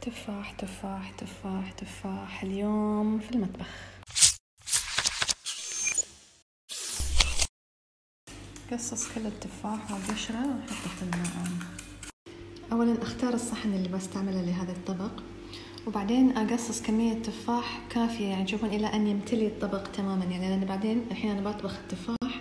تفاح تفاح تفاح تفاح اليوم في المطبخ. قصص كل التفاح والقشرة وحطه في الماء. أولا أختار الصحن اللي بستعمله لهذا الطبق، وبعدين أقصص كمية تفاح كافية يعني تشوفون إلى أن يمتلي الطبق تماما، يعني لأن بعدين الحين أنا بطبخ التفاح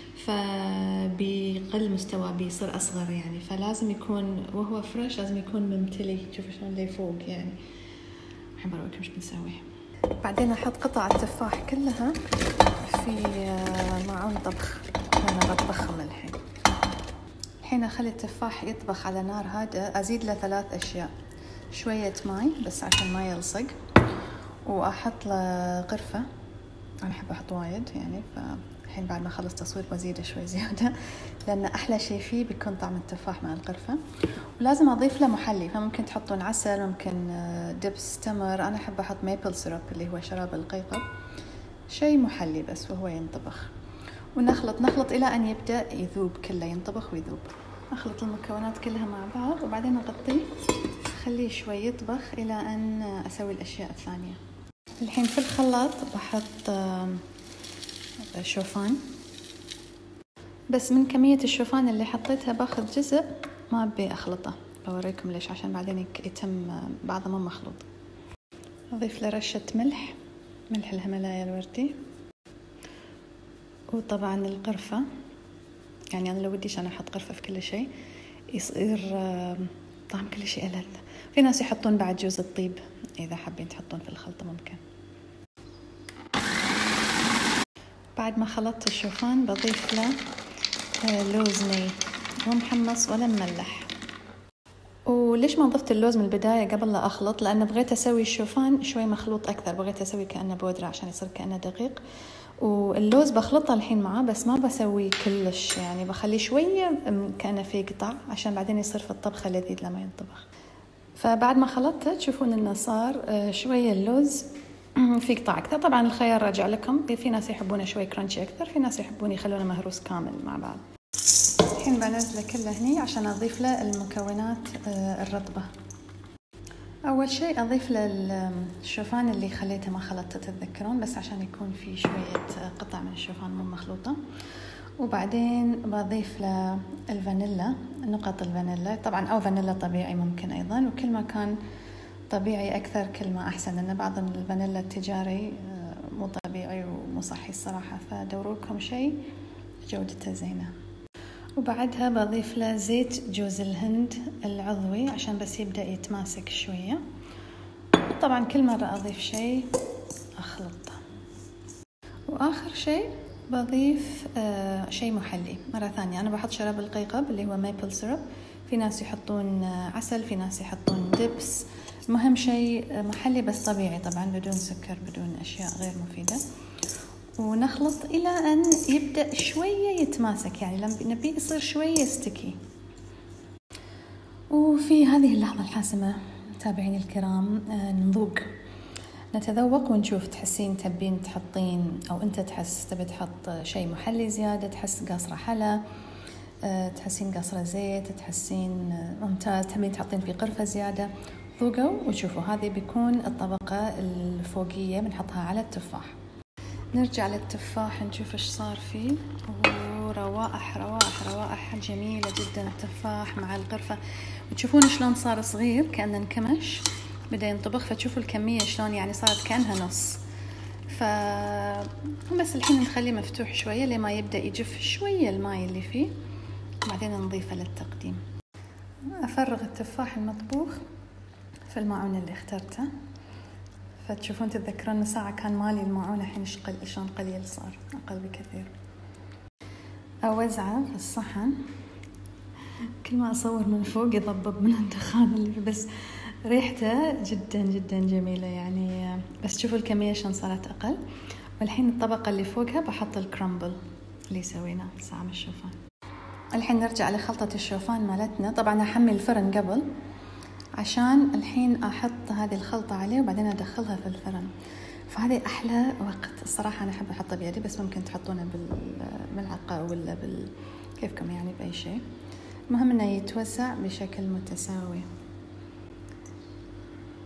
فبيقل مستوى بيصير أصغر يعني، فلازم يكون وهو فريش لازم يكون ممتلي. شوفوا شلون اللي فوق يعني. الحين برويكم ايش بنسوي. بعدين أحط قطع التفاح كلها في معون طبخ، أنا بطبخهم الحين أخلي التفاح يطبخ على نار هادئة. أزيد له 3 أشياء: شوية ماي بس عشان ما يلصق، وأحط له قرفة، أنا أحب أحط وايد يعني، فالحين بعد ما أخلص تصوير بزيده شوي زيادة لأن أحلى شيء فيه بيكون طعم التفاح مع القرفة. ولازم أضيف له محلي، فممكن تحطون عسل، ممكن دبس تمر، أنا أحب أحط ميبل سيرب اللي هو شراب القيقب، شيء محلي بس وهو ينطبخ. ونخلط إلى أن يبدأ يذوب كله، ينطبخ ويذوب. أخلط المكونات كلها مع بعض وبعدين أغطيه أخليه شوي يطبخ إلى أن أسوي الأشياء الثانية. الحين في الخلاط بحط شوفان، بس من كمية الشوفان اللي حطيتها باخذ جزء ما أبي أخلطه، بوريكم ليش، عشان بعدين يتم بعضه ما مخلوط. أضيف له رشة ملح الهيمالايا الوردي، وطبعا القرفة، يعني أنا لو وديش أنا أحط قرفة في كل شيء يصير طعم كل شيء ألذ. في ناس يحطون بعد جوز الطيب، إذا حابين تحطون في الخلطة ممكن. بعد ما خلطت الشوفان بضيف له لوز ني، مو محمص ولا مملح. وليش ما ضفت اللوز من البداية قبل لا أخلط؟ لأن بغيت أسوي الشوفان شوي مخلوط أكثر، بغيت أسوي كأنه بودرة عشان يصير كأنه دقيق. واللوز بخلطه الحين معاه بس ما بسوي كلش، يعني بخليه شوية كأنه في قطع عشان بعدين يصير في الطبخة لذيذ لما ينطبخ. فبعد ما خلطته تشوفون إنه صار شوية اللوز في قطع أكثر. طبعا الخيار راجع لكم، في ناس يحبونه شوي كرانشي أكثر، في ناس يحبون يخلونه مهروس كامل مع بعض. الحين بنزله كله هني عشان أضيف له المكونات الرطبة. أول شيء أضيف له الشوفان اللي خليته ما خلطته تتذكرون، بس عشان يكون في شوية قطع من الشوفان مو مخلوطة. وبعدين بضيف له الفانيلا، نقط الفانيلا طبعا، أو فانيلا طبيعي ممكن أيضا، وكل ما كان طبيعي أكثر كل ما أحسن، لأن بعض الفانيلا التجاري مو طبيعي ومو صحي الصراحة، فدوروا لكم شيء جودته زينة. وبعدها بضيف له زيت جوز الهند العضوي عشان بس يبدأ يتماسك شوية. طبعا كل مرة أضيف شيء أخلطه. وآخر شيء بضيف شيء محلي مرة ثانية، أنا بحط شراب القيقب اللي هو ميبل سيرب، في ناس يحطون عسل، في ناس يحطون دبس، مهم شيء محلي بس طبيعي طبعا، بدون سكر بدون أشياء غير مفيدة. ونخلط إلى أن يبدأ شوية يتماسك، يعني لما نبي يصير شوية ستيكي. وفي هذه اللحظة الحاسمة متابعيني الكرام نتذوق ونشوف، تحسين تبين تحطين، أو أنت تحس تبي تحط شيء محلي زيادة، تحس قاصرة حلا، تحسين قاصرة زيت، تحسين ممتاز، تبين تحطين فيه قرفة زيادة، ذوقوا وشوفوا. هذه بيكون الطبقة الفوقية بنحطها على التفاح. نرجع للتفاح نشوف ايش صار فيه. روائح روائح روائح جميلة جدا التفاح مع القرفة، وتشوفون شلون صار صغير كأنه انكمش بدأ ينطبخ، فتشوفوا الكمية شلون يعني صارت كأنها نص. بس الحين نخليه مفتوح شوية لما يبدأ يجف شوية الماء اللي فيه، وبعدين نضيفه للتقديم. أفرغ التفاح المطبوخ في الماعون اللي اخترته، فتشوفون تتذكرون ساعة كان مالي الماعون، الحين شلون قليل صار، أقل بكثير. أوزعه في الصحن، كل ما أصور من فوق يضبب من الدخان اللي فيه، بس ريحته جدا جدا جميلة يعني. بس شوفوا الكمية شلون صارت أقل. والحين الطبقة اللي فوقها بحط الكرامبل اللي سويناه ساعة من الشوفان. الحين نرجع لخلطة الشوفان مالتنا. طبعا أحمي الفرن قبل عشان الحين أحط هذه الخلطة عليه وبعدين أدخلها في الفرن، فهذه أحلى وقت الصراحة. أنا أحب أحطه بيدي، بس ممكن تحطونه بالملعقة ولا كيفكم يعني بأي شيء، المهم إنه يتوزع بشكل متساوي.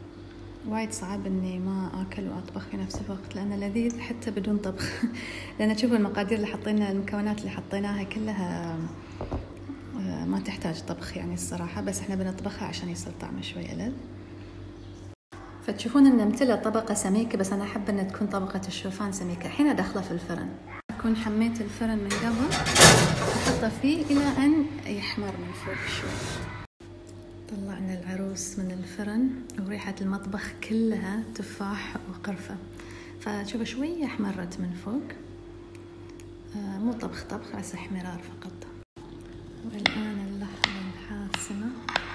وايد صعب اني ما اكل واطبخ في نفس الوقت لانه لذيذ حتى بدون طبخ. لان تشوفوا المقادير اللي حطينا، المكونات اللي حطيناها كلها ما تحتاج طبخ يعني الصراحة، بس احنا بنطبخها عشان يصير طعمه شوي ألذ. فتشوفون ان امتلأ طبقة سميكة، بس انا احب ان تكون طبقة الشوفان سميكة. الحين ادخله في الفرن، اكون حميت الفرن من قبل، احطه فيه الى ان يحمر من فوق شوي. طلعنا العروس من الفرن وريحة المطبخ كلها تفاح وقرفة، فشوفوا شوية احمرت من فوق، مو طبخ بس احمرار فقط. والآن اللحظة الحاسمة.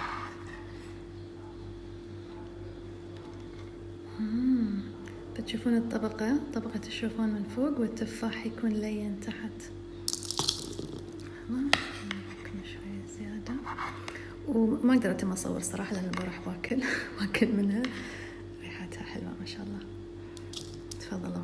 بتشوفون الطبقة، طبقة الشوفان من فوق والتفاح يكون لين تحت. ممكن شوية زيادة، وما اقدر اتم اصور صراحة لأنه بروح واكل منها. ريحتها حلوة ما شاء الله. تفضلوا.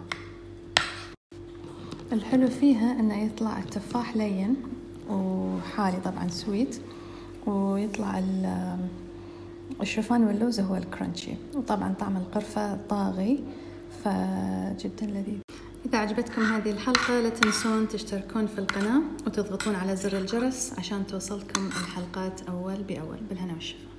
الحلو فيها انه يطلع التفاح لين وحالي طبعا سويت، ويطلع الشوفان واللوز هو الكرانشي، وطبعا طعم القرفة طاغي، فجدا لذيذ. إذا عجبتكم هذه الحلقة لا تنسون تشتركون في القناة وتضغطون على زر الجرس عشان توصلكم الحلقات أول بأول. بالهنا والشفا.